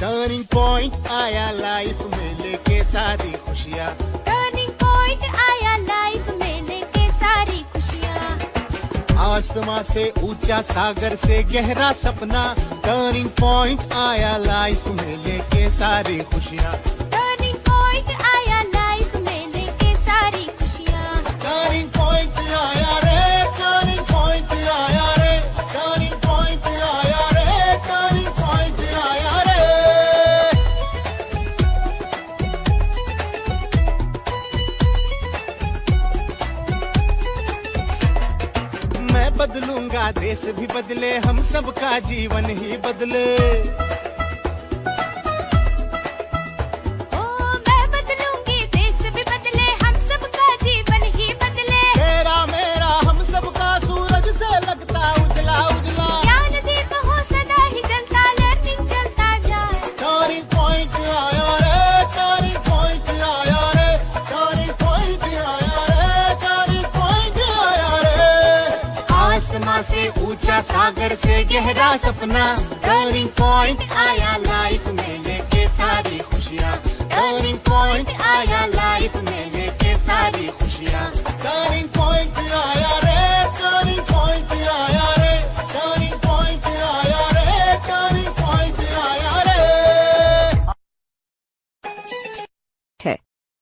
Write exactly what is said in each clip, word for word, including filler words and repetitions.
Turning point आया life में लेके सारी खुशियाँ। टर्निंग पॉइंट आया लाइफ में लेके सारी खुशियाँ। आसमां से ऊंचा सागर से गहरा सपना। टर्निंग पॉइंट आया लाइफ में लेके सारी खुशियाँ। टर्निंग पॉइंट आया लाइफ में लेके सारी खुशियाँ। टर्निंग पॉइंट आया रे, टर्निंग पॉइंट आया रे, टर्निंग पॉइंट आया रे, टर्निंग पॉइंट आया रे। मैं बदलूंगा देश भी बदले, हम सबका जीवन ही बदले। ओ मैं बदलूंगी देश भी बदले, हम सबका जीवन ही बदले। तेरा मेरा हम सबका सूरज से लगता उजला उजला। ज्ञान दीप हो सदा ही जलता, लर्निंग चलता जाए। टर्निंग पॉइंट आया रे, टर्निंग पॉइंट आया रे, टर्निंग पॉइंट आया रे, टर्निंग पॉइंट आया रे। आसमां से ऊंचा सागर से गहरा सपना। टर्निंग पॉइंट आया लाइफ में लेके सारी खुशियाँ। टर्निंग पॉइंट आया लाइफ में लेके सारी खुशियाँ। टर्निंग पॉइंट आया रे, टर्निंग पॉइंट आया रे, टर्निंग पॉइंट आया रे, टर्निंग पॉइंट आया रे। है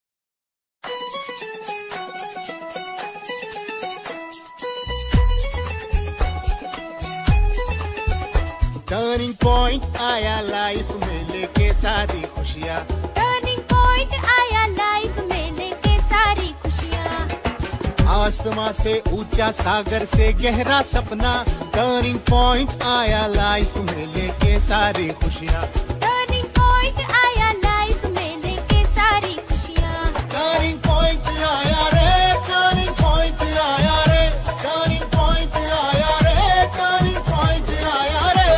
टर्निंग पॉइंट आया लाइफ में लेके सारी खुशियाँ। टर्निंग पॉइंट आया लाइफ में लेके सारी खुशियाँ। आसमां से ऊंचा सागर से गहरा सपना। टर्निंग पॉइंट आया लाइफ में लेके सारी खुशियाँ। टर्निंग पॉइंट आया लाइफ में लेके सारी खुशियाँ। टर्निंग पॉइंट आया रे, टर्निंग पॉइंट आया रे, टर्निंग पॉइंट आया रे, टर्निंग पॉइंट आया रे।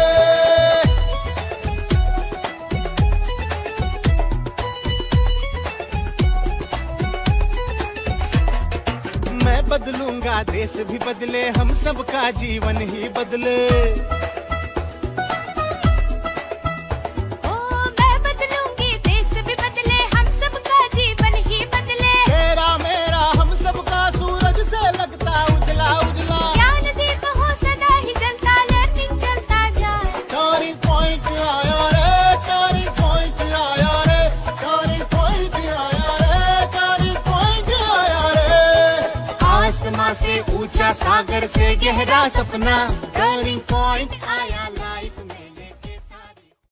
मैं बदलूंगा देश भी बदले, हम सबका जीवन ही बदले। ओ मैं बदलूंगी देश भी बदले, हम सबका जीवन ही बदले। तेरा मेरा हम सबका सूरज से लगता उजला उजला। ज्ञान दीप हो सदा ही जलता, लर्निंग चलता जाए। टर्निंग पॉइंट आया रे, टर्निंग पॉइंट आया रे, टर्निंग पॉइंट आया रे, टर्निंग पॉइंट आया रे। आसमां से ऊंचा सागर से गहरा सपना। टर्निंग पॉइंट आया